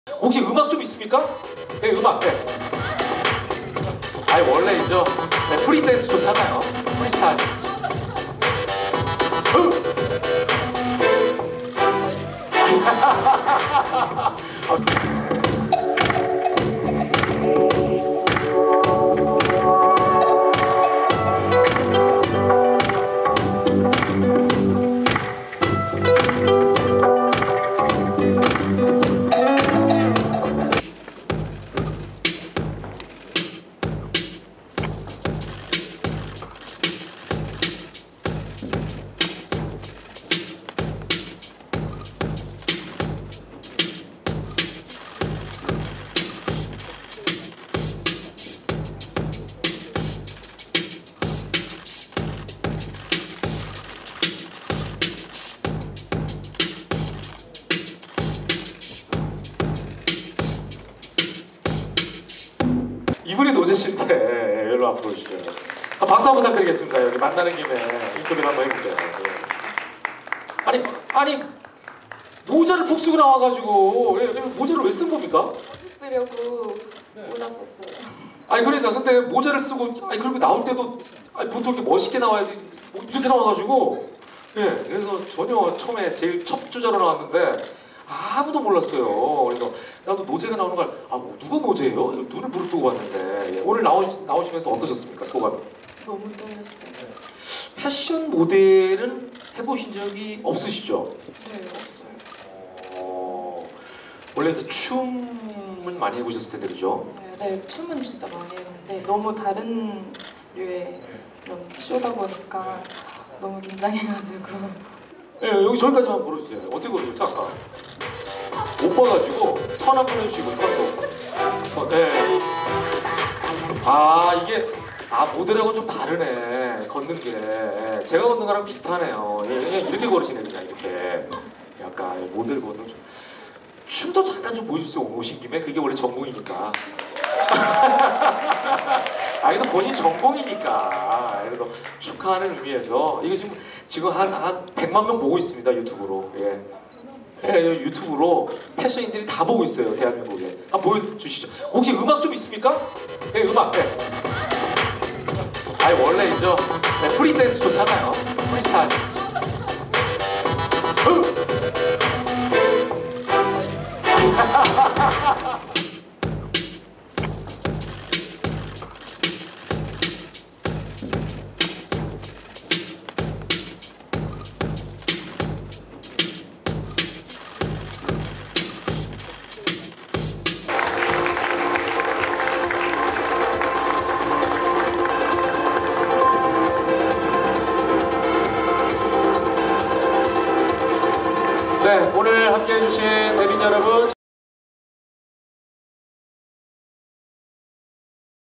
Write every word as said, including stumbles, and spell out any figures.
혹시 음악 좀 있습니까? 네, 음악. 네. 아니 원래 이죠. 네, 프리 댄스 좋잖아요. 프리스타일. 이분이 노제씨인데 여기로 앞으로 오시죠. 아, 박수 한번 부탁드리겠습니다. 여기 만나는 김에 인터뷰를 한번 해볼게요. 네. 아니 아니 모자를 복수고 나와가지고 왜, 왜 모자를 왜 쓴 겁니까? 쓰려고 네. 모자 썼어요. 아니 그러니까 근데 모자를 쓰고 아니 그리고 나올 때도 아니 보통 이렇게 멋있게 나와야 돼 뭐 이렇게 나와가지고 예 그래서 전혀 처음에 제일 첫 주자로 나왔는데 아무도 몰랐어요. 그래서 나도 노제가 나오는 걸 아 뭐 누가 노제예요? 눈을 부릅뜨고 봤는데 예, 오늘 나오 나오시면서 어떠셨습니까 소감이? 너무 떨렸어요. 패션 모델은 해보신 적이 없으시죠? 네, 없어요. 어, 원래 그 춤은 많이 해보셨을 텐데 그죠? 네, 네, 춤은 진짜 많이 했는데 너무 다른 류의 그런 쇼다 보니까 너무 긴장해가지고. 예, 여기 저기까지만 걸어주세요. 어떻게 걸어주세요 아까? 못 봐가지고 턴 한 번 해주시고 턴도. 어, 네. 아 이게 아 모델하고 좀 다르네 걷는 게. 예, 제가 걷는 거랑 비슷하네요. 예, 그냥 이렇게 걸으시네 그냥 이렇게. 약간 모델 걷는 좀. 춤도 잠깐 좀 보여주세요 오신 김에. 그게 원래 전공이니까. 아 이거 본인 전공이니까. 그래서 축하하는 의미에서 이거 지금 지금 한 한 백만 명 보고 있습니다 유튜브로. 예. 예, 유튜브로 패션인들이 다 보고 있어요 대한민국에. 한번 보여주시죠. 혹시 음악 좀 있습니까? 네, 음악. 네. 아니 원래 이죠. 네, 프리 댄스 좋잖아요. 프리스타일. 네, 오늘 함께 해주신 내빈 여러분